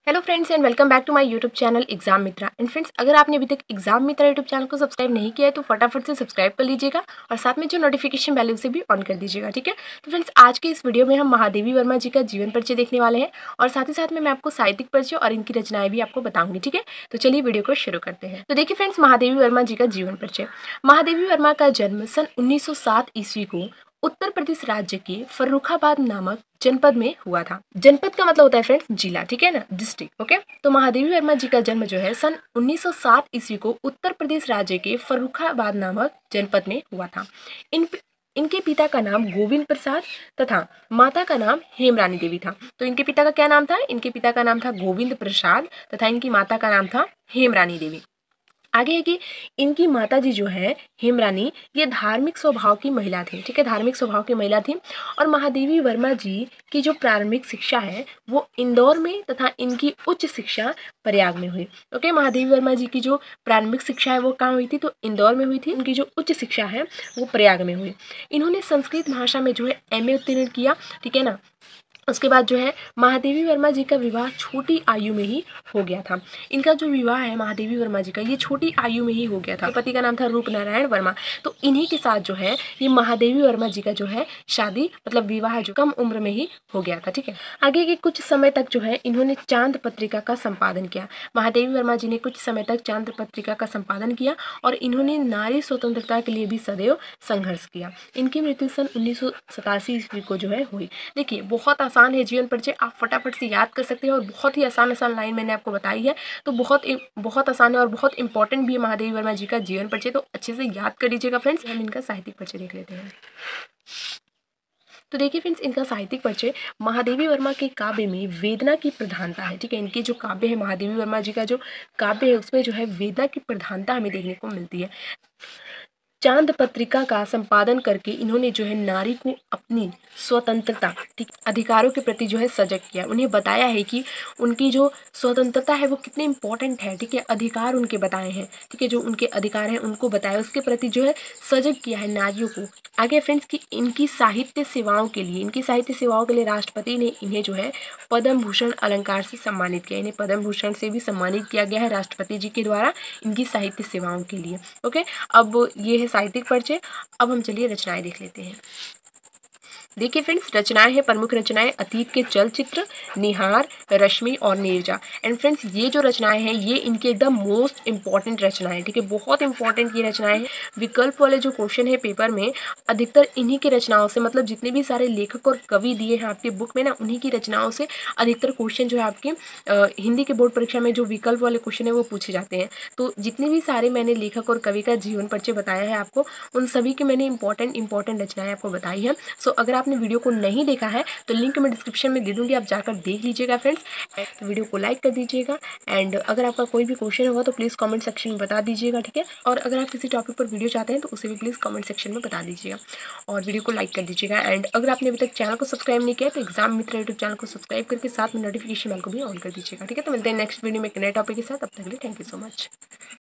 Hello friends and welcome back to my YouTube channel exam Mitra. And friends, अगर आपने अभी तक एग्जाम मित्रा यूट्यूब चैनल को सब्सक्राइब नहीं किया है तो फटाफट से सब्सक्राइब कर लीजिएगा और साथ में जो नोटिफिकेशन बेल उसे भी ऑन कर दीजिएगा, ठीक है। तो फ्रेंड्स, आज के इस वीडियो में हम महादेवी वर्मा जी का जीवन परिचय देखने वाले हैं और साथ ही साथ में मैं आपको साहित्यिक परिचय और इनकी रचनाएं भी आपको बताऊंगी, ठीक है। तो चलिए वीडियो को शुरू करते हैं। तो देखिए फ्रेंड्स, महादेवी वर्मा जी का जीवन परिचय। महादेवी वर्मा का जन्म सन 1907 ईस्वी को उत्तर प्रदेश राज्य के फर्रुखाबाद नामक जनपद में हुआ था। जनपद का मतलब होता है फ्रेंड्स जिला, ठीक है ना, डिस्ट्रिक्ट, ओके। तो महादेवी वर्मा जी का जन्म जो है सन 1907 ईस्वी को उत्तर प्रदेश राज्य के फर्रुखाबाद नामक जनपद में हुआ था। इनके पिता का नाम गोविंद प्रसाद तथा माता का नाम हेमरानी देवी था। तो इनके पिता का क्या नाम था? इनके पिता का नाम था गोविंद प्रसाद तथा इनकी माता का नाम था हेमरानी देवी। आगे है कि इनकी माता जी जो है हेमरानी, ये धार्मिक स्वभाव की महिला थी, ठीक है, धार्मिक स्वभाव की महिला थी। और महादेवी वर्मा जी की जो प्रारंभिक शिक्षा है वो इंदौर में तथा इनकी उच्च शिक्षा प्रयाग में हुई। ओके, महादेवी वर्मा जी की जो प्रारंभिक शिक्षा है वो कहाँ हुई थी? तो इंदौर में हुई थी। उनकी जो उच्च शिक्षा है वो प्रयाग में हुई। इन्होंने संस्कृत भाषा में जो है MA उत्तीर्ण किया, ठीक है ना। उसके बाद जो है महादेवी वर्मा जी का विवाह छोटी आयु में ही हो गया था। इनका जो विवाह है महादेवी वर्मा जी का, ये छोटी आयु में ही हो गया था। पति का नाम था रूप नारायण वर्मा। तो इन्हीं के साथ जो है ये महादेवी वर्मा जी का जो है शादी मतलब विवाह जो कम उम्र में ही हो गया था, ठीक है। आगे के कुछ समय तक जो है इन्होंने चांद पत्रिका का संपादन किया। महादेवी वर्मा जी ने कुछ समय तक चांद पत्रिका का संपादन किया और इन्होंने नारी स्वतंत्रता के लिए भी सदैव संघर्ष किया। इनकी मृत्यु सन 1987 ईस्वी को जो है हुई। देखिए, बहुत आसान है जीवन परिचय, आप फटाफट से याद कर सकते हैं और बहुत ही आसान लाइन मैंने आपको बताई है। तो बहुत आसान है और बहुत इंपॉर्टेंट भी है महादेवी वर्मा जी का जीवन परिचय, तो अच्छे से याद कर लीजिएगा फ्रेंड्स। हम इनका साहित्यिक परिचय देख लेते हैं। तो देखिए फ्रेंड्स, इनका साहित्यिक परिचय। महादेवी वर्मा के काव्य में वेदना की प्रधानता है, ठीक है। इनके जो काव्य है महादेवी वर्मा जी का जो काव्य है उसमें जो है वेदना की प्रधानता हमें देखने को मिलती है। चांद पत्रिका का संपादन करके इन्होंने जो है नारी को अपनी स्वतंत्रता, ठीक, अधिकारों के प्रति जो है सजग किया। उन्हें बताया है कि उनकी जो स्वतंत्रता है वो कितनी इंपॉर्टेंट है, ठीक है। अधिकार उनके बताए हैं, ठीक है, जो उनके अधिकार हैं उनको बताया, उसके प्रति जो है सजग किया है नारियों को। आगे फ्रेंड्स की इनकी साहित्य सेवाओं के लिए राष्ट्रपति ने इन्हें जो है पद्म भूषण अलंकार से सम्मानित किया। इन्हें पद्म भूषण से भी सम्मानित किया गया है राष्ट्रपति जी के द्वारा इनकी साहित्य सेवाओं के लिए। ओके, अब ये है साहित्यिक परिचय। अब हम चलिए रचनाएं देख लेते हैं। देखिए फ्रेंड्स, रचनाएं हैं, प्रमुख रचनाएं अतीत के चलचित्र, निहार, रश्मि और नीरजा। एंड फ्रेंड्स, ये जो रचनाएं हैं ये इनके एकदम मोस्ट इंपॉर्टेंट रचनाएं, ठीक है, बहुत इंपॉर्टेंट ये रचनाएं हैं। विकल्प वाले जो क्वेश्चन है पेपर में अधिकतर इन्हीं की रचनाओं से, मतलब जितने भी सारे लेखक और कवि दिए हैं आपके बुक में ना, उन्हीं की रचनाओं से अधिकतर क्वेश्चन जो है आपके हिंदी के बोर्ड परीक्षा में जो विकल्प वाले क्वेश्चन है वो पूछे जाते हैं। तो जितने भी सारे मैंने लेखक और कवि का जीवन परिचय बताया है आपको, उन सभी के मैंने इंपॉर्टेंट रचनाएं आपको बताई है। सो अगर आपने वीडियो को नहीं देखा है तो लिंक मैं डिस्क्रिप्शन में दे दूंगी, आप जाकर देख लीजिएगा फ्रेंड्स। तो वीडियो को लाइक कर दीजिएगा एंड अगर आपका कोई भी क्वेश्चन होगा तो प्लीज़ कमेंट सेक्शन में बता दीजिएगा, ठीक है। और अगर आप किसी टॉपिक पर वीडियो चाहते हैं तो उसे भी प्लीज़ कमेंट सेक्शन में बता दीजिएगा और वीडियो को लाइक कर दीजिएगा। एंड अगर आपने अभी तक चैनल को सब्सक्राइब नहीं किया तो एग्जाम मित्र यूट्यूब चैनल को सब्सक्राइब करके साथ में नोटिफिकेशन बेल को भी ऑन कर दीजिएगा, ठीक है। तो मिलते हैं नेक्स्ट वीडियो में एक नए टॉपिक के साथ, तब तक के लिए थैंक यू सो मच।